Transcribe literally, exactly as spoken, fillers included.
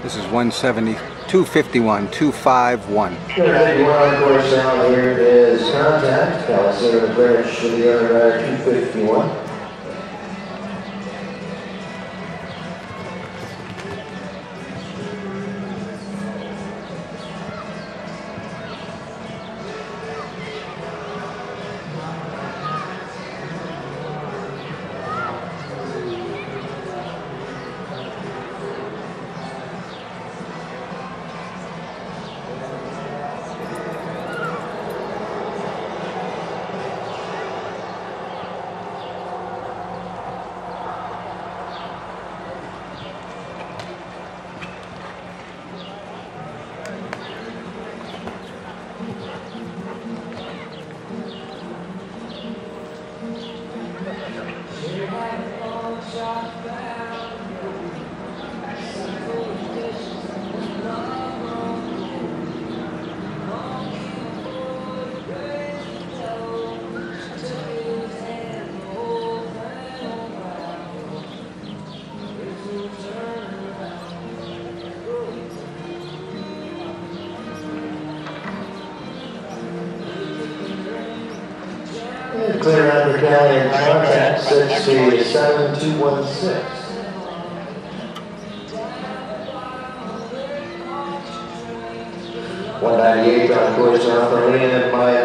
This is one seventy, two fifty-one, two fifty-one. fifty-one, course down here is contact. Callie Seaman clearance to the other rider, two fifty-one. Clear under Callie and contact, six feet, seven two one six. one ninety-eight on course now for Leland by